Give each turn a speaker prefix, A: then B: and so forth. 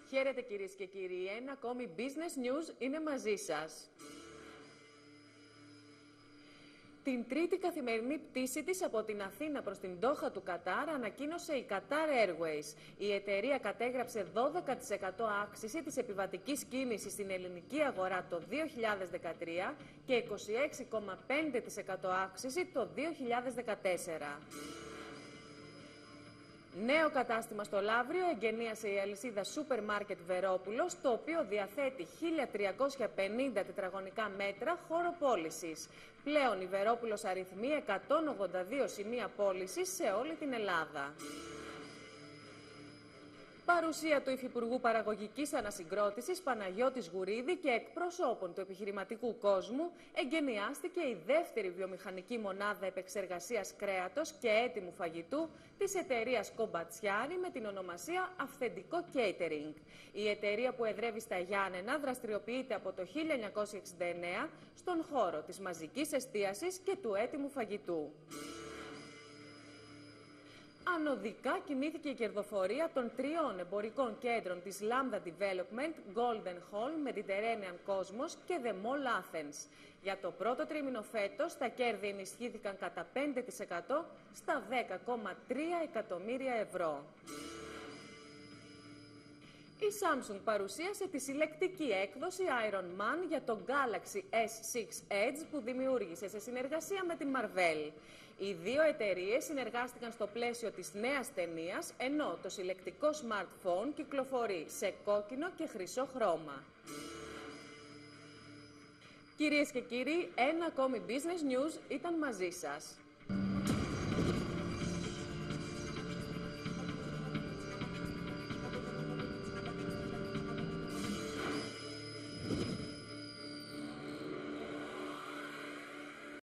A: Χαίρετε κυρίες και κύριοι, ένα ακόμη Business News είναι μαζί σας. Την τρίτη καθημερινή πτήση της από την Αθήνα προς την Ντόχα του Κατάρ ανακοίνωσε η Qatar Airways. Η εταιρεία κατέγραψε 12% αύξηση της επιβατικής κίνησης στην ελληνική αγορά το 2013 και 26,5% αύξηση το 2014. Νέο κατάστημα στο Λαύριο εγκαινίασε η αλυσίδα Σούπερ Μάρκετ Βερόπουλος, το οποίο διαθέτει 1.350 τετραγωνικά μέτρα χώρο πώλησης. Πλέον η Βερόπουλος αριθμεί 182 σημεία πώλησης σε όλη την Ελλάδα. Παρουσία του Υφυπουργού Παραγωγικής Ανασυγκρότησης Παναγιώτης Γουρίδη και εκπροσώπων του επιχειρηματικού κόσμου εγκαινιάστηκε η δεύτερη βιομηχανική μονάδα επεξεργασίας κρέατος και έτοιμου φαγητού της εταιρείας Κομπατσιάρη με την ονομασία Αυθεντικό Catering. Η εταιρεία που εδρεύει στα Γιάννενα δραστηριοποιείται από το 1969 στον χώρο της μαζικής εστίασης και του έτοιμου φαγητού. Ανωδικά κινήθηκε η κερδοφορία των τριών εμπορικών κέντρων της Lambda Development, Golden Hall, Mediterranean Cosmos και The Mall Athens. Για το πρώτο τρίμηνο φέτος, τα κέρδη ενισχύθηκαν κατά 5% στα 10,3 εκατομμύρια ευρώ. Η Samsung παρουσίασε τη συλλεκτική έκδοση Iron Man για το Galaxy S6 Edge που δημιούργησε σε συνεργασία με την Marvel. Οι δύο εταιρείες συνεργάστηκαν στο πλαίσιο της νέας ταινίας, ενώ το συλλεκτικό smartphone κυκλοφορεί σε κόκκινο και χρυσό χρώμα. Κυρίες και κύριοι, ένα ακόμη Business News ήταν μαζί σας.